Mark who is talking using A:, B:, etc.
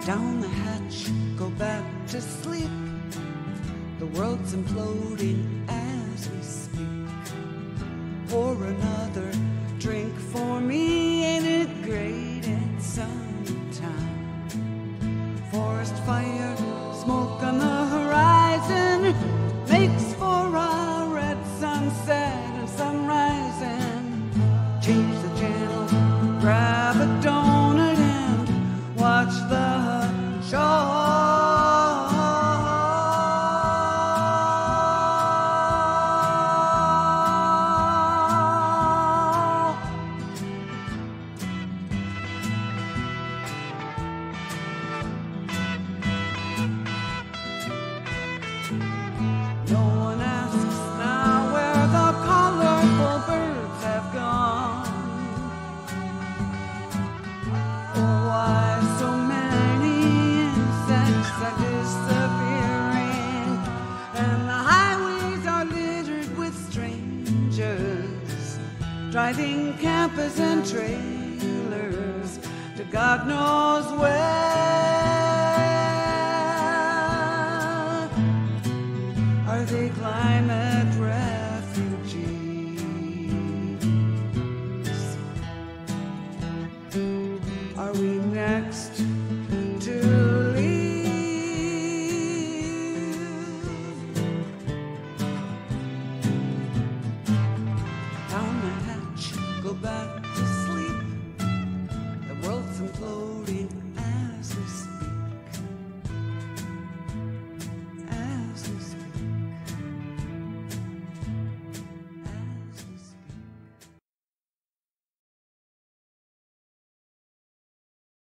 A: Down the hatch, go back to sleep. The world's imploding as we speak. Pour another drink for me. Ain't it great? It's summertime. Forest fire, smoke on the horizon makes for a red sunset and sunrise. And change the channel, grab a donut and watch the show. No one asks now where the colorful birds have gone, or why so many insects are disappearing, and the highways are littered with strangers driving campers and trailers to God knows where. Are they climate refugees? Are we next to leave? Down the hatch, go back to sleep. The world's imploding